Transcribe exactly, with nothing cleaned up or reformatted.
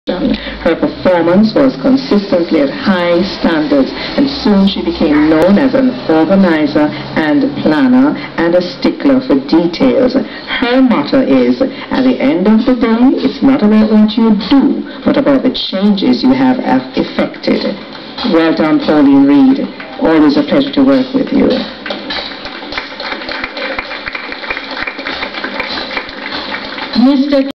Her performance was consistently at high standards, and soon she became known as an organizer and planner and a stickler for details. Her motto is, at the end of the day, it's not about what you do, but about the changes you have effected. Well done, Pauline Reid. Always a pleasure to work with you. Mister